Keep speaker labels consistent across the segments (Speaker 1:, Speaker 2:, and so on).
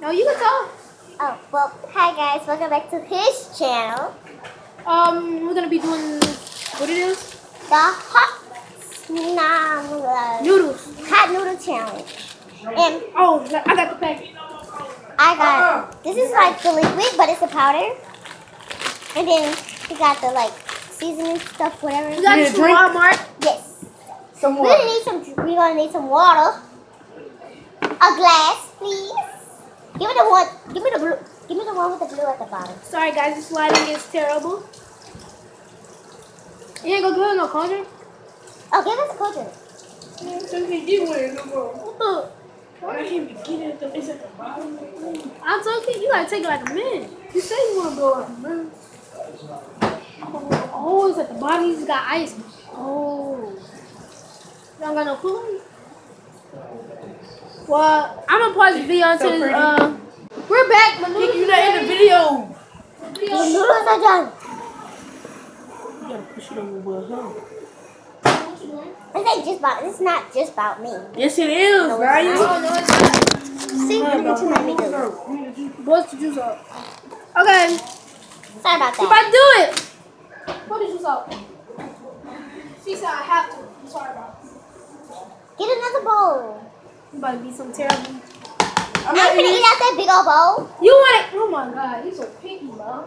Speaker 1: No, you can talk.
Speaker 2: Oh, well, hi guys, welcome back to his channel.
Speaker 1: We're gonna be doing what it is?
Speaker 2: The hot
Speaker 1: Noodles.
Speaker 2: hot noodle challenge. And
Speaker 1: Oh, I got the packet.
Speaker 2: I got this is like the liquid, but it's a powder. And then we got the like seasoning stuff, whatever.
Speaker 1: You got this from Walmart?
Speaker 2: Yes.
Speaker 3: Some
Speaker 2: We're
Speaker 3: water.
Speaker 2: gonna need some water. A glass, please. Give me the one. Give me the blue. Give me the one with the blue at the bottom.
Speaker 1: Sorry guys, this lighting is terrible. You ain't gonna give us no conjure?
Speaker 2: Oh, give us a culture.
Speaker 1: I told you, you gotta take it like a minute. You said you wanna go like a minute. Oh, it's at the bottom, you just got ice. Oh. You don't got no cooler? Well, I'm gonna pause the video until
Speaker 3: So
Speaker 1: this, we're back. My noodles
Speaker 3: You not in the video.
Speaker 2: The noodles are done.
Speaker 3: You gotta push it over with her.
Speaker 2: It's not just about me.
Speaker 3: Yes, it is, Ryan.
Speaker 1: Oh, no, it's not.
Speaker 2: See, give me too many noodles.
Speaker 1: Bust the juice out. Okay,
Speaker 2: Sorry about
Speaker 1: you
Speaker 2: that.
Speaker 1: about to do it. Put the juice out. She said I have to. I'm sorry about it.
Speaker 2: Get another bowl.
Speaker 1: You about to be some terrible.
Speaker 2: I'm not gonna eat out that big old bowl.
Speaker 1: You want it? Oh my god, you so picky, bro.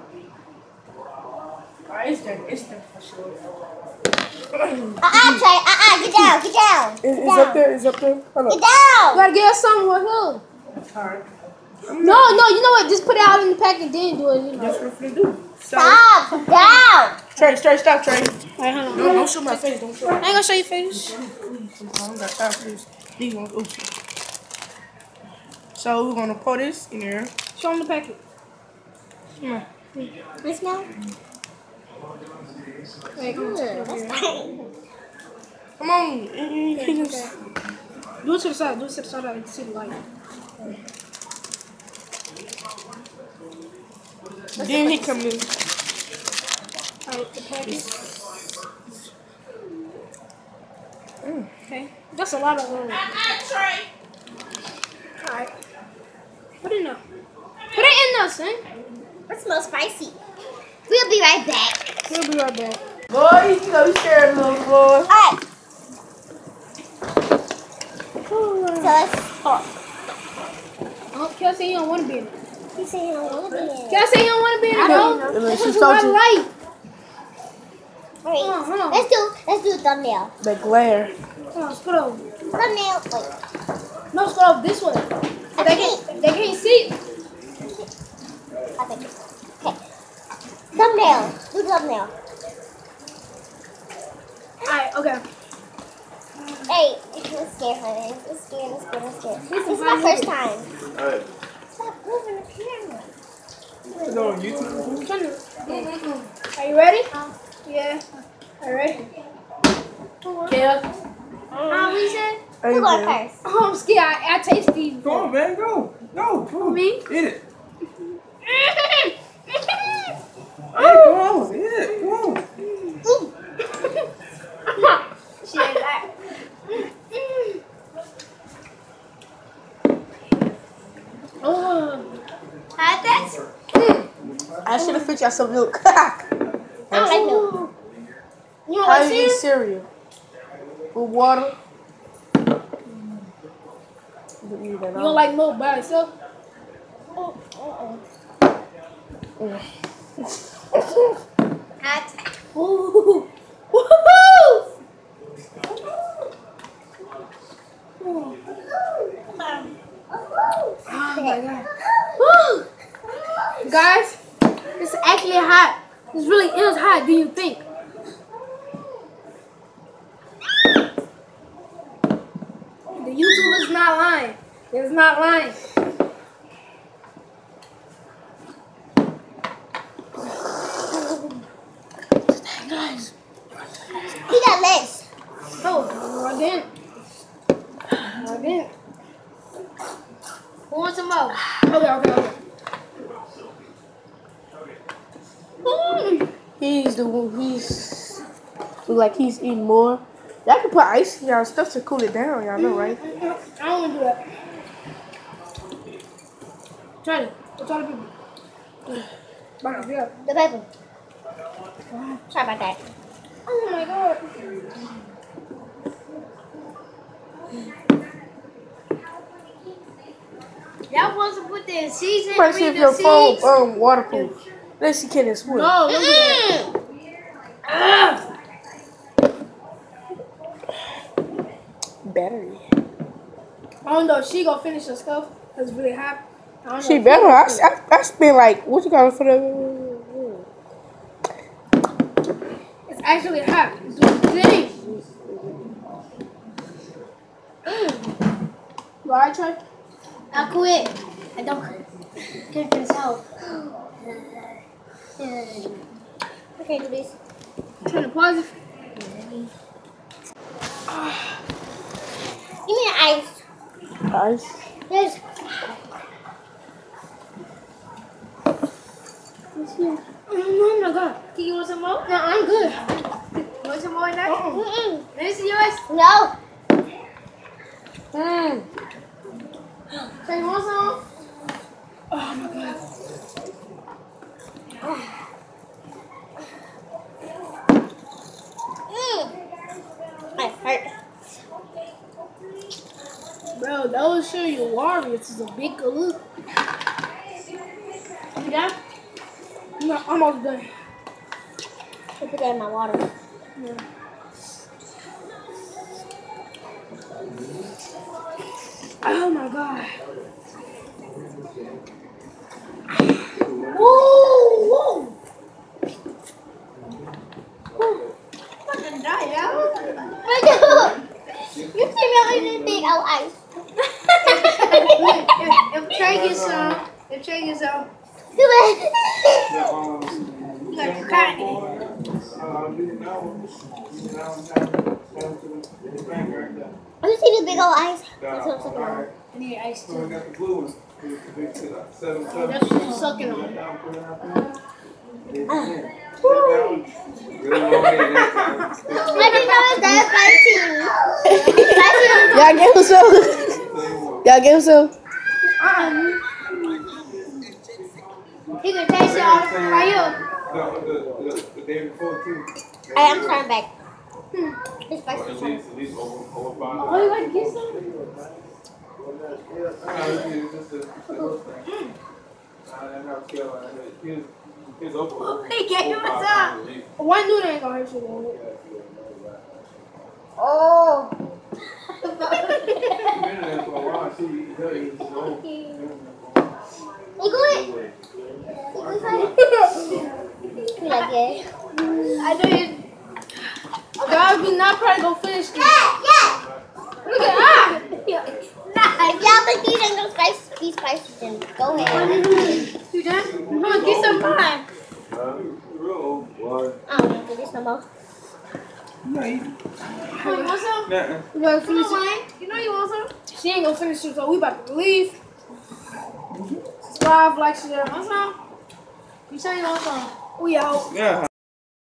Speaker 3: It's there for sure.
Speaker 2: Trey. Get down. Get down.
Speaker 3: It's up there. It's up there. Hold
Speaker 2: Get
Speaker 3: up.
Speaker 1: You
Speaker 2: down.
Speaker 1: gotta get us something with him.
Speaker 3: Alright.
Speaker 1: No, you know what? Just put it out in the pack and then do it. You know.
Speaker 3: That's what I'm finna do.
Speaker 2: Stop. Sit down.
Speaker 3: Trey, stop, Trey.
Speaker 1: Alright, hold on.
Speaker 3: Don't show my face. Don't show.
Speaker 1: I ain't gonna show your face.
Speaker 3: I don't got time for this. These ones. Oops. So we're gonna pour this in there.
Speaker 1: Show him the packet.
Speaker 3: Come on.
Speaker 2: This now?
Speaker 1: Wait, come on.
Speaker 3: Come on.
Speaker 1: Okay. Do it to the side. Do it to the side. I can see the light.
Speaker 3: Then he come in.
Speaker 1: Alright, the packet. Okay. That's a lot of oil. Alright. Put it in there. Put it in there, son.
Speaker 2: That smells spicy. We'll be right back.
Speaker 1: We'll be right back.
Speaker 3: Boy, you know you scared, little boy.
Speaker 2: Alright. So let's start.
Speaker 1: Oh, Kel said you don't want to be in it.
Speaker 2: You say you don't want to be in it.
Speaker 1: Kel said you don't want to be in it,
Speaker 2: I
Speaker 1: bro.
Speaker 2: don't know.
Speaker 1: This
Speaker 3: She
Speaker 1: is a
Speaker 3: told
Speaker 1: lot of
Speaker 3: you.
Speaker 1: light.
Speaker 2: Wait.
Speaker 1: Hold on.
Speaker 2: Let's do a thumbnail.
Speaker 3: The glare.
Speaker 1: Come on, scoot over.
Speaker 2: Thumbnail. Wait.
Speaker 1: No, scoot over this way. They can't see.
Speaker 2: I think. Okay. Thumbnail. Do thumbnail.
Speaker 1: Alright, okay.
Speaker 2: Hey, I'm scared, honey. I'm scared. This is my first time.
Speaker 4: Alright,
Speaker 2: Stop moving the camera.
Speaker 4: it's on YouTube.
Speaker 1: Are you ready? Yeah. Are you ready?
Speaker 3: Yeah.
Speaker 1: What you said?
Speaker 2: Who going first?
Speaker 1: Oh, I'm scared. I taste these.
Speaker 4: Go on, man, go. Go. Come on.
Speaker 1: Me?
Speaker 4: Eat it. Hey, come on. Eat it. Come on.
Speaker 1: She ain't that. Oh.
Speaker 2: How's that?
Speaker 3: I should have fixed y'all some milk.
Speaker 2: I don't like milk.
Speaker 1: You don't
Speaker 3: How
Speaker 1: like
Speaker 3: you eat
Speaker 1: cereal?
Speaker 3: cereal? With water? You
Speaker 1: You don't like milk by itself?
Speaker 2: Hot.
Speaker 1: Ooh. Woohoo! Oh my god. Woo! Guys, it's actually hot. This really is hot, do you think? The YouTuber's not lying. It's not lying.
Speaker 3: Guys.
Speaker 2: He got legs.
Speaker 1: Oh, I didn't. Who wants some more? Okay.
Speaker 3: He's the one. He's look like he's eating more. Y'all can put ice in y'all stuff to cool it down. Y'all know, right?
Speaker 1: I don't want to do that. Try it. Try the paper. Yeah.
Speaker 2: The paper. Sorry about that.
Speaker 1: Oh my god.
Speaker 5: Y'all supposed to put the seeds in.
Speaker 3: Let's see if your phone waterproof. Let's see can it swim.
Speaker 1: No, look at that.
Speaker 3: Battery.
Speaker 1: I don't know if she gonna finish her stuff. It's really hot. I don't know
Speaker 3: She
Speaker 1: if
Speaker 3: better. I spent like what you call it for the.
Speaker 1: It's actually hot. Dang. Will I try?
Speaker 2: I quit. I don't. Can't finish out. Okay, do this.
Speaker 1: Turn the pause it.
Speaker 2: Give me the ice.
Speaker 3: Ice.
Speaker 2: There's.
Speaker 1: Oh my god.
Speaker 5: Do you want some more?
Speaker 1: No, I'm good.
Speaker 5: Want some more in there?
Speaker 2: Mm-mm.
Speaker 5: This is yours.
Speaker 2: No.
Speaker 1: So you want some? Oh my god.
Speaker 2: That hurt.
Speaker 1: Bro, those show you Warriors is a big loop.
Speaker 2: You done?
Speaker 1: No, I'm almost done.
Speaker 2: I put that in my water.
Speaker 1: Yeah. Oh my god.
Speaker 2: Woo!
Speaker 5: Fucking die, y'all.
Speaker 2: You see me on this big old ice.
Speaker 5: If Trey gets some,
Speaker 2: Do it.
Speaker 5: you got to crack it.
Speaker 2: You see this big old ice? That's what I'm sucking on.
Speaker 5: I need ice
Speaker 4: So we
Speaker 5: too.
Speaker 4: got the blue one.
Speaker 1: That's what she's sucking on.
Speaker 2: I didn't know it's that spicy.
Speaker 3: Y'all give him some. Y'all give him some.
Speaker 5: He can taste it all right here.
Speaker 4: The day before too.
Speaker 2: Hey, I'm trying back. It's spicy.
Speaker 4: At least over 5.
Speaker 1: Oh, you want to get some?
Speaker 4: He's over.
Speaker 5: He gave him some.
Speaker 1: One dude ain't gonna hurt you though.
Speaker 2: Oh. You good? You like it?
Speaker 5: I know you.
Speaker 1: Guys, we not probably gonna finish this.
Speaker 2: Yeah.
Speaker 1: Look at that.
Speaker 2: If y'all think these ain't gonna be spicy, then go ahead.
Speaker 5: You done? Come on, get some mine.
Speaker 2: I don't need to do this no more.
Speaker 5: Come on, you want some?
Speaker 1: We gotta
Speaker 5: Come
Speaker 1: finish
Speaker 5: on,
Speaker 1: it.
Speaker 5: Wayne. You know you want some?
Speaker 1: She ain't gonna finish it, so we about to leave. Subscribe, like, share.
Speaker 5: Want some? You say you want some?
Speaker 1: We out.
Speaker 4: Yeah.